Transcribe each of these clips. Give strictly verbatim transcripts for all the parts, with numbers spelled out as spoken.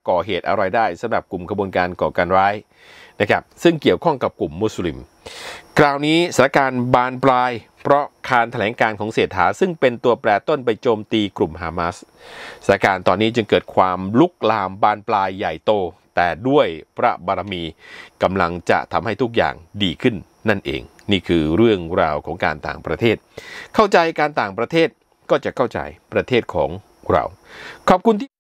ก่อเหตุอะไรได้สำหรับกลุ่มขบวนการก่อการร้ายนะครับซึ่งเกี่ยวข้องกับกลุ่มมุสลิมคราวนี้สถานการณ์บานปลายเพราะการแถลงการของเศรษฐาซึ่งเป็นตัวแปรต้นไปโจมตีกลุ่มฮามาสสถานการณ์ตอนนี้จึงเกิดความลุกลามบานปลายใหญ่โตแต่ด้วยพระบารมีกำลังจะทำให้ทุกอย่างดีขึ้นนั่นเองนี่คือเรื่องราวของการต่างประเทศเข้าใจการต่างประเทศก็จะเข้าใจประเทศของเราขอบคุณที่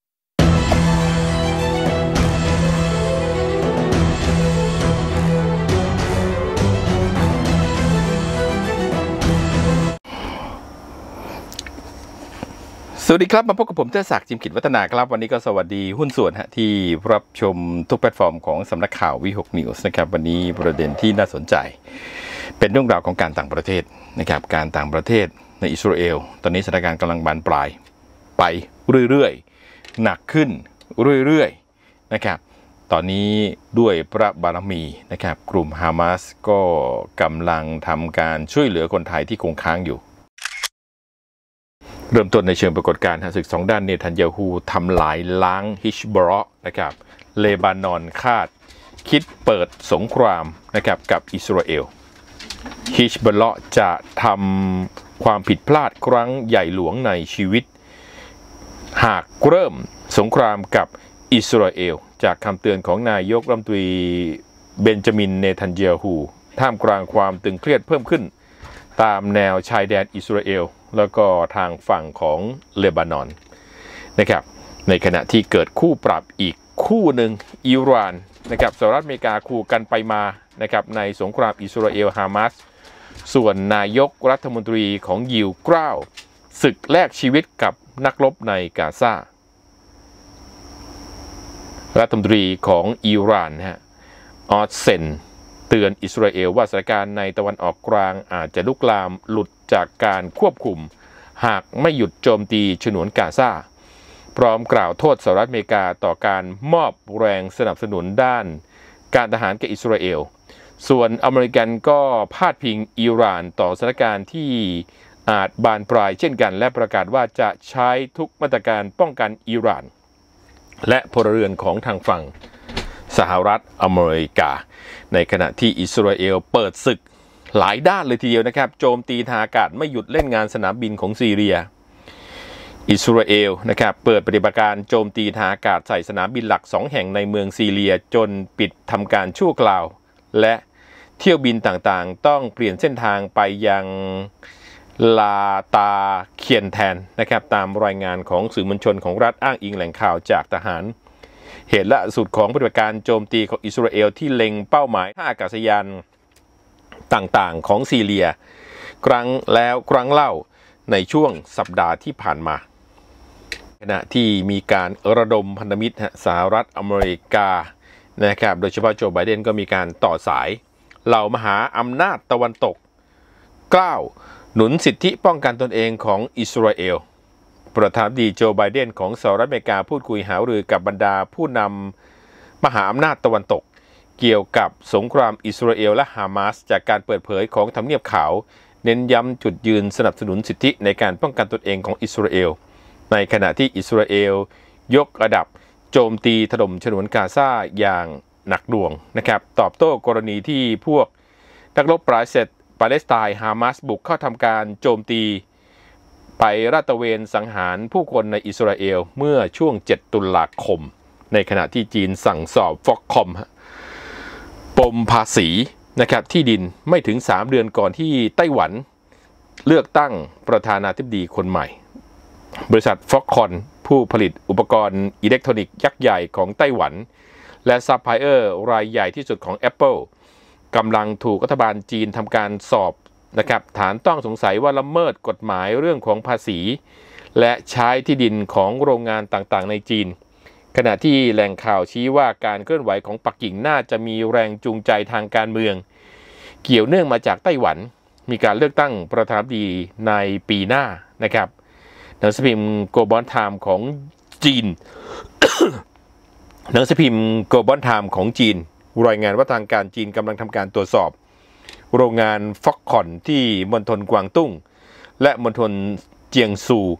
สวัสดีครับมาพบกับผมเทศศักดิ์จิมกิจวัฒนาครับวันนี้ก็สวัสดีหุ้นส่วนฮะที่รับชมทุกแพลตฟอร์มของสำนักข่าววิหกนิวส์นะครับวันนี้ประเด็นที่น่าสนใจเป็นเรื่องราวของการต่างประเทศนะครับการต่างประเทศในอิสราเอลตอนนี้สถานการณ์กำลังบานปลายไปเรื่อยๆหนักขึ้นเรื่อยๆนะครับตอนนี้ด้วยพระบารมีนะครับกลุ่มฮามาสก็กำลังทำการช่วยเหลือคนไทยที่คงค้างอยู่เริ่มต้นในเชิงปรากฏการณ์ศึกสองด้านเนทันยาฮูทำลายล้างฮิชบรอนะครับเลบานอนคาดคิดเปิดสงครามนะครับกับอิสราเอลฮิชบรอจะทำความผิดพลาดครั้งใหญ่หลวงในชีวิตหากเริ่มสงครามกับอิสราเอลจากคำเตือนของนายกรัฐมนตรีเบนจามินเนทันยาฮูท่ามกลางความตึงเครียดเพิ่มขึ้นตามแนวชายแดนอิสราเอลแล้วก็ทางฝั่งของเลบานอนนะครับในขณะที่เกิดคู่ปรับอีกคู่หนึ่งอิหร่านนะครับสหรัฐอเมริกาคู่กันไปมานะครับในสงครามอิสราเอลฮามาสส่วนนายกรัฐมนตรีของยิวกล้าวศึกแลกชีวิตกับนักรบในกาซารัฐมนตรีของอิหร่านฮะออสเซนเตือนอิสราเอลว่าสถานการณ์ในตะวันออกกลางอาจจะลุกลามหลุดจากการควบคุมหากไม่หยุดโจมตีฉนวนกาซาพร้อมกล่าวโทษสหรัฐอเมริกาต่อการมอบแรงสนับสนุนด้านการทหารแก่อิสราเอลส่วนอเมริกันก็พาดพิงอิหร่านต่อสถานการณ์ที่อาจบานปลายเช่นกันและประกาศว่าจะใช้ทุกมาตรการป้องกันอิหร่านและพลเรือนของทางฝั่งสหรัฐอเมริกาในขณะที่อิสราเอลเปิดศึกหลายด้านเลยทีเดียวนะครับโจมตีทางอากาศไม่หยุดเล่นงานสนามบินของซีเรียอิสราเอลนะครับเปิดปฏิบัติการโจมตีทางอากาศใส่สนามบินหลักสองแห่งในเมืองซีเรียจนปิดทำการชั่วคราวและเที่ยวบินต่างๆต้องเปลี่ยนเส้นทางไปยังลาตาเคียนแทนนะครับตามรายงานของสื่อมวลชนของรัฐอ้างอิงแหล่งข่าวจากทหารเหตุล่าสุดของปฏิบัติการโจมตีของอิสราเอลที่เล็งเป้าหมายท่าอากาศยานต่างๆของซีเรียครั้งแล้วครั้งเล่าในช่วงสัปดาห์ที่ผ่านมาขณะที่มีการระดมพันธมิตรสหรัฐอเมริกานะครับโดยเฉพาะโจไบเดนก็มีการต่อสายเหล่ามหาอำนาจตะวันตกกล้าวหนุนสิทธิป้องกันตนเองของอิสราเอลประธานาธิบดีโจไบเดนของสหรัฐอเมริกาพูดคุยหารือกับบรรดาผู้นำมหาอำนาจตะวันตกเกี่ยวกับสงครามอิสราเอลและฮามาสจากการเปิดเผยของทำเนียบขาวเน้นย้ำจุดยืนสนับสนุนสิทธิในการป้องกันตนเองของอิสราเอลในขณะที่อิสราเอลยกระดับโจมตีถล่มฉนวนกาซาอย่างหนักหน่วงนะครับตอบโต้กรณีที่พวกนักรบปาเลสไตน์ฮามาสบุกเข้าทำการโจมตีไปราดตระเวนสังหารผู้คนในอิสราเอลเมื่อช่วงเจ็ดตุลาคมในขณะที่จีนสั่งสอบฟอกคอมปมภาษีนะครับที่ดินไม่ถึงสามเดือนก่อนที่ไต้หวันเลือกตั้งประธานาธิบดีคนใหม่บริษัทฟอกคอนผู้ผลิตอุปกรณ์อิเล็กทรอนิกส์ยักษ์ใหญ่ของไต้หวันและซัพพลายเออร์รายใหญ่ที่สุดของ Apple กำลังถูกรัฐบาลจีนทำการสอบนะครับฐานต้องสงสัยว่าละเมิดกฎหมายเรื่องของภาษีและใช้ที่ดินของโรงงานต่างๆในจีนขณะที่แหล่งข่าวชี้ว่าการเคลื่อนไหวของปักกิ่งน่าจะมีแรงจูงใจทางการเมืองเกี่ยวเนื่องมาจากไต้หวันมีการเลือกตั้งประธานาธิบดีในปีหน้านะครับหนังสือพิมพ์ Global Times ของจีน หนังสือพิมพ์ Global Times ของจีนรายงานว่าทางการจีนกำลังทำการตรวจสอบโรงงานฟ็อกคอนที่มณฑลกวางตุ้งและมณฑลเจียงซู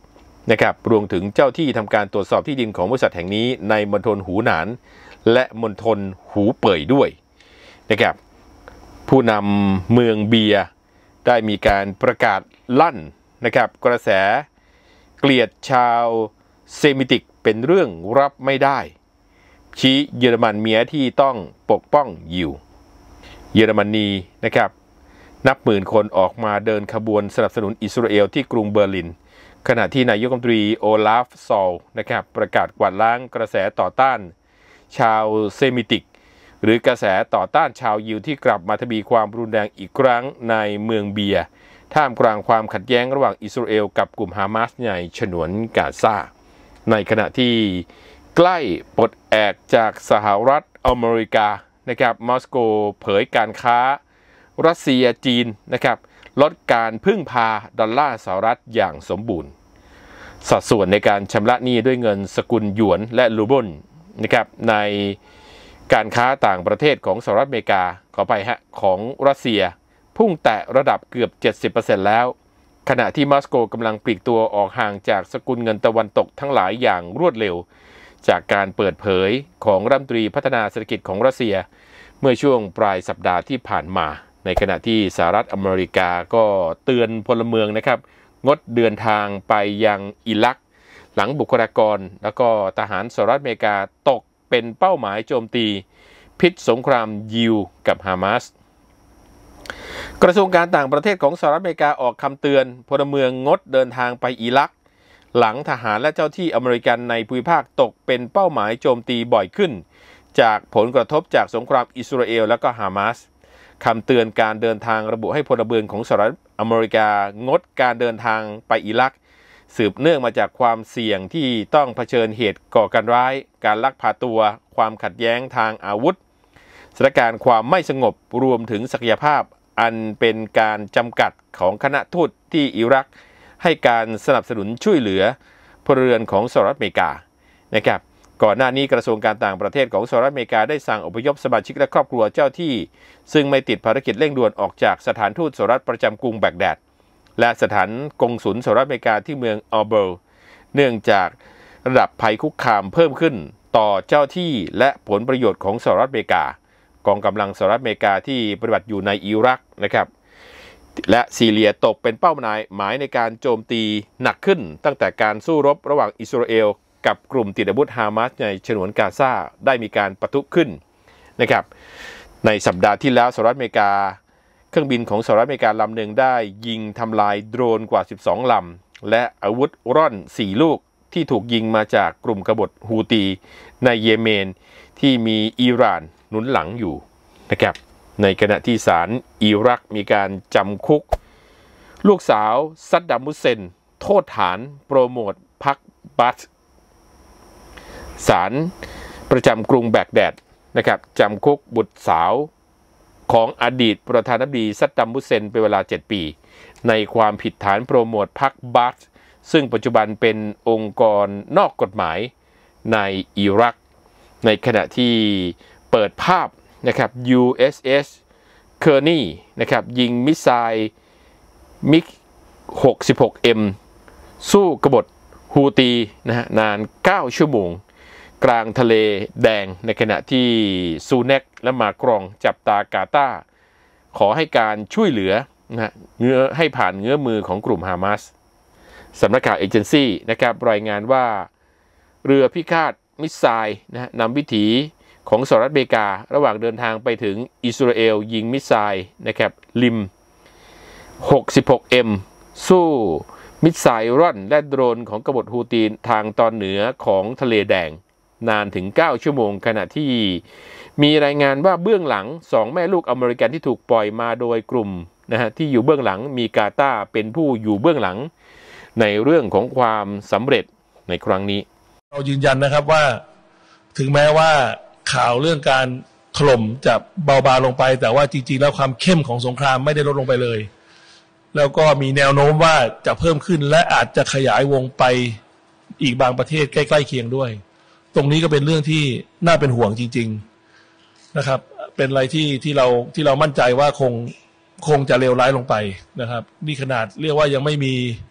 นะครับรวมถึงเจ้าที่ทำการตรวจสอบที่ดินของบริษัทแห่งนี้ในมณฑลหูหนานและมณฑลหูเป่ยด้วยนะครับผู้นำเมืองเบียร์ได้มีการประกาศลั่นนะครับกระแสเกลียดชาวเซมิติกเป็นเรื่องรับไม่ได้ชี้เยอรมันเมียที่ต้องปกป้องยิวเยอรมนีนะครับนับหมื่นคนออกมาเดินขบวนสนับสนุนอิสราเอลที่กรุงเบอร์ลินขณะที่นายกรัฐมนตรีโอลาฟซอลนะครับประกาศกวาดล้างกระแสต่อต้านชาวเซมิติกหรือกระแสต่อต้านชาวยิวที่กลับมาทวีความรุนแรงอีกครั้งในเมืองเบียร์ท่ามกลางความขัดแย้งระหว่างอิสราเอลกับกลุ่มฮามาสในฉนวนกาซาในขณะที่ใกล้ปลดแอกจากสหรัฐอเมริกานะครับมอสโกเผยการค้ารัสเซียจีนนะครับลดการพึ่งพาดอลลาร์สหรัฐอย่างสมบูรณ์สัดส่วนในการชำระหนี้ด้วยเงินสกุลหยวนและรูเบิลนะครับในการค้าต่างประเทศของสหรัฐอเมริกาขอไปฮะของรัสเซียพุ่งแตะระดับเกือบ เจ็ดสิบเปอร์เซ็นต์ แล้วขณะที่มอสโกกำลังปลีกตัวออกห่างจากสกุลเงินตะวันตกทั้งหลายอย่างรวดเร็วจากการเปิดเผยของรัฐมนตรีพัฒนาเศรษฐกิจของรัสเซียเมื่อช่วงปลายสัปดาห์ที่ผ่านมาในขณะที่สหรัฐอเมริกาก็เตือนพลเมืองนะครับงดเดินทางไปยังอิรักหลังบุคลากรแล้วก็ทหารสหรัฐอเมริกาตกเป็นเป้าหมายโจมตีพิษสงครามยิวกับฮามาสกระทรวงการต่างประเทศของสหรัฐอเมริกาออกคำเตือนพลเมืองงดเดินทางไปอิรักหลังทหารและเจ้าที่อเมริกันในภูมิภาคตกเป็นเป้าหมายโจมตีบ่อยขึ้นจากผลกระทบจากสงครามอิสราเอลและก็ฮามาสคำเตือนการเดินทางระบุให้พลเมืองของสหรัฐอเมริกางดการเดินทางไปอิรักสืบเนื่องมาจากความเสี่ยงที่ต้องเผชิญเหตุก่อการร้ายการลักพาตัวความขัดแย้งทางอาวุธสถานการณ์ความไม่สงบรวมถึงศักยภาพอันเป็นการจำกัดของคณะทูตที่อิรักให้การสนับสนุนช่วยเหลือพลเรือนของสหรัฐอเมริกานะครับก่อนหน้านี้กระทรวงการต่างประเทศของสหรัฐอเมริกาได้สั่งอพยพสมาชิกและครอบครัวเจ้าที่ซึ่งไม่ติดภารกิจเร่งด่วนออกจากสถานทูตสหรัฐประจำกรุงแบกแดดและสถานกงสุลสหรัฐอเมริกาที่เมืองอัลเบิร์เนื่องจากระดับภัยคุกคามเพิ่มขึ้นต่อเจ้าที่และผลประโยชน์ของสหรัฐอเมริกากองกำลังสหรัฐอเมริกาที่ปฏิบัติอยู่ในอิรักนะครับและซีเรียตกเป็นเป้าหมายหมายในการโจมตีหนักขึ้นตั้งแต่การสู้รบระหว่างอิสราเอลกับกลุ่มติดอาวุธฮามาสในฉนวนกาซาได้มีการปะทุขึ้นนะครับในสัปดาห์ที่แล้วสหรัฐอเมริกาเครื่องบินของสหรัฐอเมริกาลำหนึ่งได้ยิงทำลายโดรนกว่าสิบสองลำและอาวุธร่อนสี่ลูกที่ถูกยิงมาจากกลุ่มกบฏฮูตีในเยเมนที่มีอิหร่านหนุนหลังอยู่นะครับในขณะที่ศาลอิรักมีการจำคุกลูกสาวซัดดัม ฮุสเซนโทษฐานโปรโมทพรรคบัสศาลประจำกรุงแบกแดดนะครับจำคุกบุตรสาวของอดีตประธานาธิบดีซัดดัม ฮุสเซนเป็นเวลาเจ็ดปีในความผิดฐานโปรโมทพรรคบัสซึ่งปัจจุบันเป็นองค์กรนอกกฎหมายในอิรักในขณะที่เปิดภาพนะครับ ยู เอส เอส Kearney นะครับยิงมิสไซล์มิก หกสิบหก เอ็ม สู้กบฏฮูตีนะฮะนานเก้าชั่วโมงกลางทะเลแดงในขณะที่ซูเนกและมากรองจับตากาตาร์ขอให้การช่วยเหลือนะฮะเงื้อให้ผ่านเงื้อมือของกลุ่มฮามาสสำนักข่าวเอเจนซี่นะครับรายงานว่าเรือพิฆาตมิสไซล์นะนำวิถีของสหรัฐอเมริการะหว่างเดินทางไปถึงอิสราเอลยิงมิสไซล์นะครับลิม หกสิบหก เอ็ม สู้มิสไซล์ร่อนและโดรนของกบฏฮูตีทางตอนเหนือของทะเลแดงนานถึงเก้าชั่วโมงขณะที่มีรายงานว่าเบื้องหลังสองแม่ลูกอเมริกันที่ถูกปล่อยมาโดยกลุ่มนะฮะที่อยู่เบื้องหลังมีกาตาร์เป็นผู้อยู่เบื้องหลังในเรื่องของความสำเร็จในครั้งนี้เรายืนยันนะครับว่าถึงแม้ว่าข่าวเรื่องการถล่มจะเบาบางลงไปแต่ว่าจริงๆแล้วความเข้มของสงครามไม่ได้ลดลงไปเลยแล้วก็มีแนวโน้มว่าจะเพิ่มขึ้นและอาจจะขยายวงไปอีกบางประเทศใกล้ๆเคียงด้วยตรงนี้ก็เป็นเรื่องที่น่าเป็นห่วงจริงๆนะครับเป็นอะไรที่ที่เราที่เรามั่นใจว่าคงคงจะเลวร้ายลงไปนะครับนี่ขนาดเรียกว่ายังไม่มี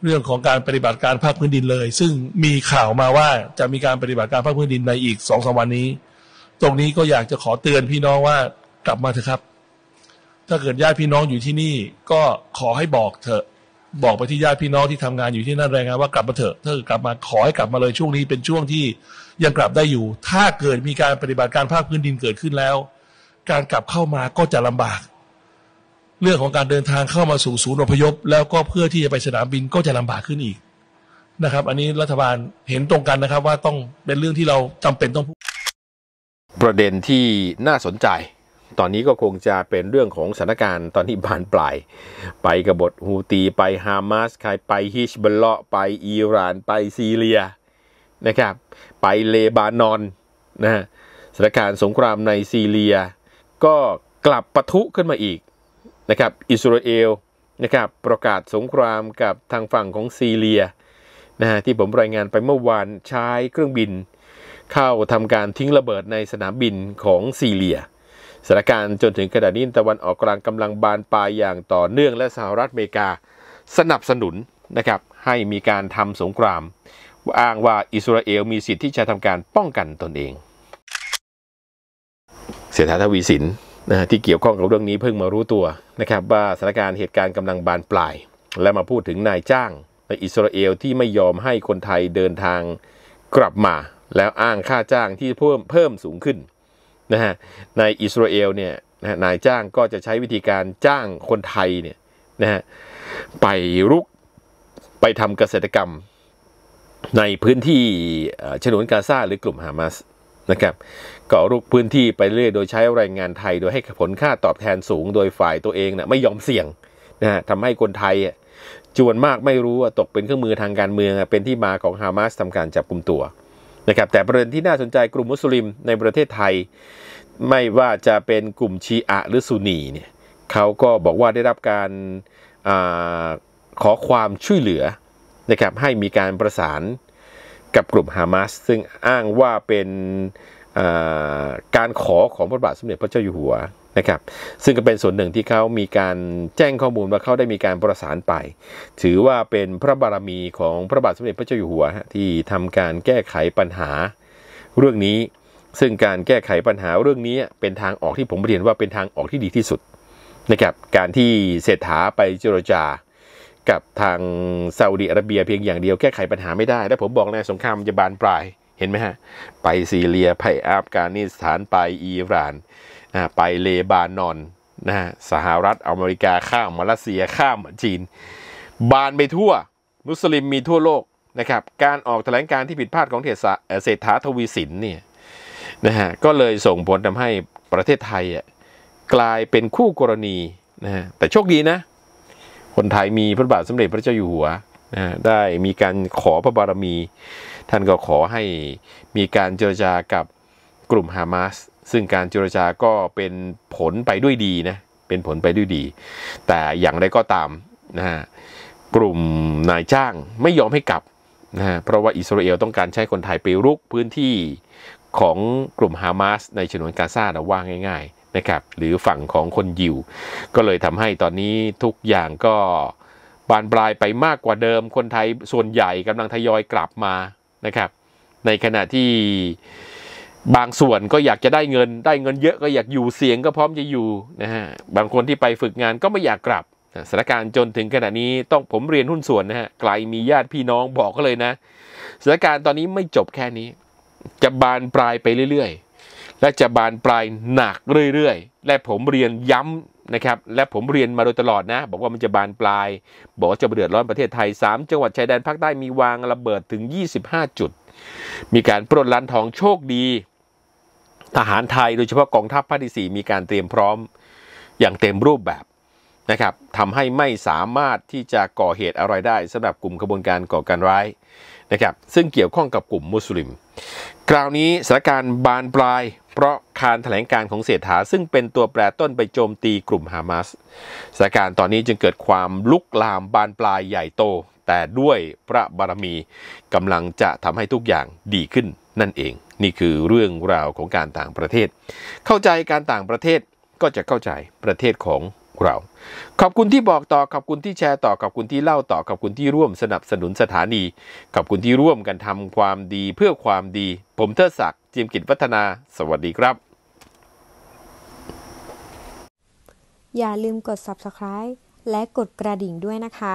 เรื่องของการปฏิบัติการภาคพื้นดินเลยซึ่งมีข่าวมาว่าจะมีการปฏิบัติการภาคพื้นดินในอีก สองถึงสาม วันนี้ตรงนี้ก็อยากจะขอเตือนพี่น้องว่ากลับมาเถอะครับถ้าเกิดญาติพี่น้องอยู่ที่นี่ก็ขอให้บอกเถอะบอกไปที่ญาติพี่น้องที่ทำงานอยู่ที่นั่นรายงานว่ากลับมาเถอะถ้ากลับมาขอให้กลับมาเลยช่วงนี้เป็นช่วงที่ยังกลับได้อยู่ถ้าเกิดมีการปฏิบัติการภาคพื้นดินเกิดขึ้นแล้วการกลับเข้ามาก็จะลำบากเรื่องของการเดินทางเข้ามาสู่ศูนย์อพยพแล้วก็เพื่อที่จะไปสนามบินก็จะลำบากขึ้นอีกนะครับอันนี้รัฐบาลเห็นตรงกันนะครับว่าต้องเป็นเรื่องที่เราจำเป็นต้องพูดประเด็นที่น่าสนใจตอนนี้ก็คงจะเป็นเรื่องของสถานการณ์ตอนนี้บานปลายไปกบฏฮูตีไปฮามาสใครไปฮิชบอลเลาะไปอิหร่านไปซีเรียนะครับไปเลบานอนนะฮะสถานการณ์สงครามในซีเรียก็กลับปะทุขึ้นมาอีกนะครับอิสราเอลนะครับประกาศสงครามกับทางฝั่งของซีเรียนะฮะที่ผมรายงานไปเมื่อวานใช้เครื่องบินเข้าทำการทิ้งระเบิดในสนามบินของซีเรียสถานการณ์จนถึงขณะนี้ตะวันออกกลางกำลังบานปลายอย่างต่อเนื่องและสหรัฐอเมริกาสนับสนุนนะครับให้มีการทำสงครามอ้างว่าอิสราเอลมีสิทธิ์ที่จะทำการป้องกันตนเองเศรษฐาทวีสินนะที่เกี่ยวข้องกับเรื่องนี้เพิ่งมารู้ตัวนะครับว่าสถานการณ์เหตุการณ์กำลังบานปลายและมาพูดถึงนายจ้างในอิสราเอลที่ไม่ยอมให้คนไทยเดินทางกลับมาแล้วอ้างค่าจ้างที่เพิ่มเพิ่มสูงขึ้นนะฮะในอิสราเอลเนี่ยนะนายจ้างก็จะใช้วิธีการจ้างคนไทยเนี่ยนะฮะไปรุกไปทำเกษตรกรรมในพื้นที่ฉนวนกาซาหรือกลุ่มฮามาสนะครับก่อรุกพื้นที่ไปเรื่อยโดยใช้แรงงานไทยโดยให้ผลค่าตอบแทนสูงโดยฝ่ายตัวเองนะไม่ยอมเสี่ยงนะฮะทำให้คนไทยจวนมากไม่รู้ว่าตกเป็นเครื่องมือทางการเมืองเป็นที่มาของฮามาสทำการจับกุมตัวนะครับแต่ประเด็นที่น่าสนใจกลุ่มมุสลิมในประเทศไทยไม่ว่าจะเป็นกลุ่มชีอะหรือซุนนีเนี่ยเขาก็บอกว่าได้รับการอาขอความช่วยเหลือนะครับให้มีการประสานกับกลุ่มฮามาสซึ่งอ้างว่าเป็นการขอของพระบาทสมเด็จพระเจ้าอยู่หัวนะครับซึ่งก็เป็นส่วนหนึ่งที่เขามีการแจ้งข้อมูลว่าเขาได้มีการประสานไปถือว่าเป็นพระบารมีของพระบาทสมเด็จพระเจ้าอยู่หัวที่ทำการแก้ไขปัญหาเรื่องนี้ซึ่งการแก้ไขปัญหาเรื่องนี้เป็นทางออกที่ผมเรียนว่าเป็นทางออกที่ดีที่สุดนะครับการที่เศรษฐาไปเจรจากับทางซาอุดิอาระเบียเพียงอย่างเดียวแก้ไขปัญหาไม่ได้และผมบอกในสงครามจะบานปลายเห็นไหมฮะไปซีเรียไปอัฟกานิสถานไปอิหร่านนะไปเลบานอนนะสหรัฐอเมริกาข้ามมาเลเซียข้ามจีนบานไปทั่วมุสลิมมีทั่วโลกนะครับการออกแถลงการที่ผิดพลาดของเศรษฐาทวีสินเนี่ยนะฮะก็เลยส่งผลทำให้ประเทศไทยอ่ะกลายเป็นคู่กรณีนะฮะแต่โชคดีนะคนไทยมีพระบาทสมเด็จพระเจ้าอยู่หัวนะได้มีการขอพระบารมีท่านก็ขอให้มีการเจรจากับกลุ่มฮามาสซึ่งการเจรจาก็เป็นผลไปด้วยดีนะเป็นผลไปด้วยดีแต่อย่างไรก็ตามนะฮะกลุ่มนายจ้างไม่ยอมให้กลับนะฮะเพราะว่าอิสราเอลต้องการใช้คนไทยไปรุกพื้นที่ของกลุ่มฮามาสในฉนวนกาซาเราว่าง่ายๆนะครับหรือฝั่งของคนยิวก็เลยทำให้ตอนนี้ทุกอย่างก็บานปลายไปมากกว่าเดิมคนไทยส่วนใหญ่กำลังทยอยกลับมานะครับในขณะที่บางส่วนก็อยากจะได้เงินได้เงินเยอะก็อยากอยู่เสียงก็พร้อมจะอยู่นะฮะบางคนที่ไปฝึกงานก็ไม่อยากกลับสถานการณ์จนถึงขณะนี้ต้องผมเรียนหุ้นส่วนนะฮะไกลมีญาติพี่น้องบอกก็เลยนะสถานการณ์ตอนนี้ไม่จบแค่นี้จะบานปลายไปเรื่อยๆและจะบานปลายหนักเรื่อยๆและผมเรียนย้ำนะครับและผมเรียนมาโดยตลอดนะบอกว่ามันจะบานปลายบอกว่าจะเดือดร้อนประเทศไทยสามจังหวัดชายแดนภาคใต้มีวางระเบิดถึงยี่สิบห้าจุดมีการปล้นร้านทองโชคดีทหารไทยโดยเฉพาะกองทัพภาคที่สี่มีการเตรียมพร้อมอย่างเต็มรูปแบบนะครับทำให้ไม่สามารถที่จะก่อเหตุอะไรได้สำหรับกลุ่มขบวนการก่อการร้ายนะครับซึ่งเกี่ยวข้องกับกลุ่มมุสลิมคราวนี้สถานการณ์บานปลายเพราะการแถลงการของเศรษฐาซึ่งเป็นตัวแปรต้นไปโจมตีกลุ่มฮามาสสถานการณ์ตอนนี้จึงเกิดความลุกลามบานปลายใหญ่โตแต่ด้วยพระบารมีกำลังจะทำให้ทุกอย่างดีขึ้นนั่นเองนี่คือเรื่องราวของการต่างประเทศเข้าใจการต่างประเทศก็จะเข้าใจประเทศของเรา ขอบคุณที่บอกต่อขอบคุณที่แชร์ต่อขอบคุณที่เล่าต่อขอบคุณที่ร่วมสนับสนุนสถานีขอบคุณที่ร่วมกันทำความดีเพื่อความดีผมเทิดศักดิ์จิมกิจวัฒนาสวัสดีครับอย่าลืมกด ซับสไครบ์ และกดกระดิ่งด้วยนะคะ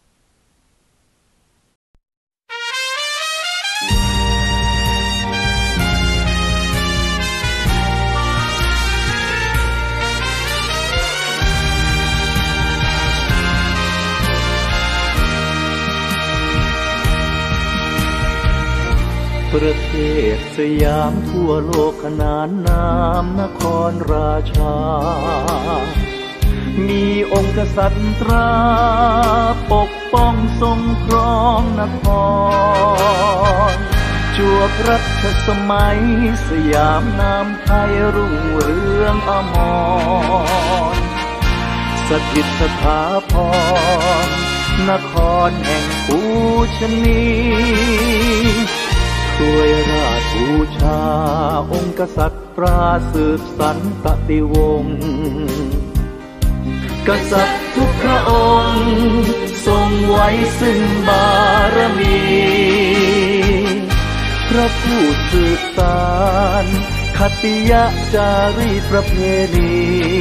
ประเทศสยามทั่วโลกขนานนามนครราชามีองค์กษัตริย์ตราปกป้องทรงครองนครจวบรัชสมัยสยามนามไทยรุ่งเรืองอมรสถิตสถาพรนครแห่งปูชนีช่วยราชบูชาองค์กษัตริย์ปราสืบสันตติวงศ์กษัตริย์ทุกพระองค์ทรงไว้ซึ่งบารมีพระผู้สืบสานคติยจารีตประเพณี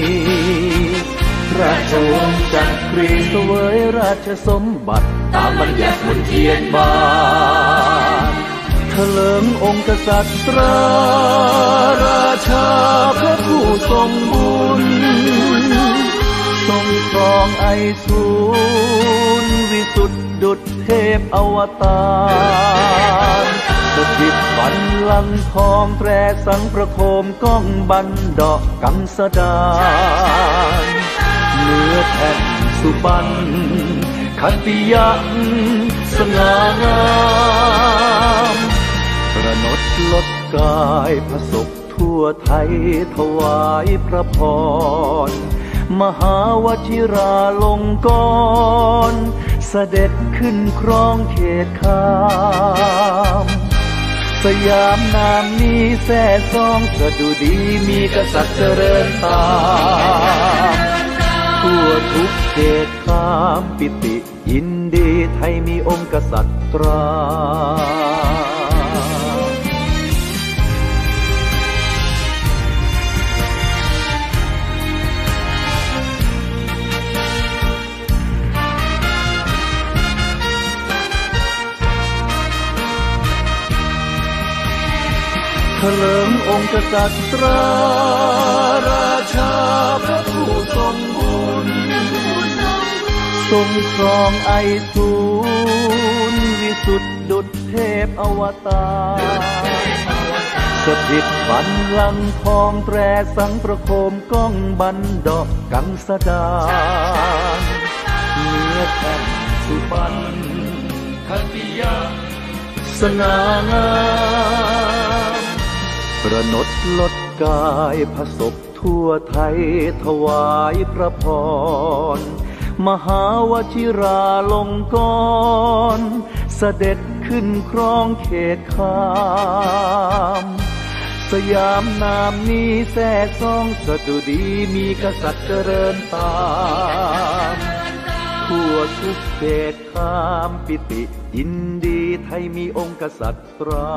ราชวงศ์จักรีเสวยราชสมบัติตามบัญญัติมนเทียนบานเถลิงองค์กษัตริย์ตราราชาพระผู้ทรงบุญทรงครองไอสูรวิสุทธิดุจเทพอวตารสถิตบัลลังก์ทองแตรสังประโคมก้องบันดากังสดานเนื้อแผ่นสุบรรณคติยะสง่างามประนดลดกายพระศพทั่วไทยถวายพระพรมหาวชิราลงกรณ์เสด็จขึ้นครองเขตคามสยามนามนี้แท้ซองสดุดีมีกษัตริย์เจริญตามทั่วทุกเขตคามปิติยินดีไทยมีองค์กษัตริย์ตราเถลิงองค์กษัตริย์ตราราชาพระผู้ทรงบุญทรงครองไอสูรวิสุทธิดุจเทพอวตารสถิตบัลลังก์ทองแตรสังประโคมก้องบันดากังสดานเนื้อแผ่นสุพรรณคติยะสง่างามประนดลดกายพระศพทั่วไทยถวายพระพรมหาวชิราลงกรณ์เสด็จขึ้นครองเขตคามสยามนามนี้แท้ซองสดุดีมีกษัตริย์เจริญตามทั่วทุกเขตคามปิติยินดีไทยมีองค์กษัตริย์ตรา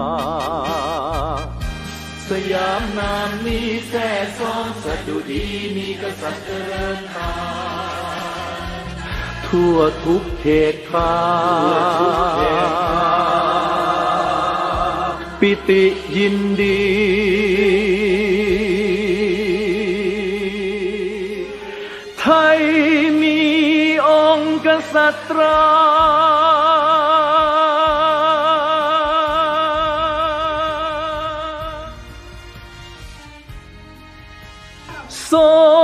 สยามนามนี้แท้ซองสดุดีมีกษัตริย์เจริญตามทั่วทุกเขตคามปิติยินดีไทยมีองค์กษัตริย์ตราทรง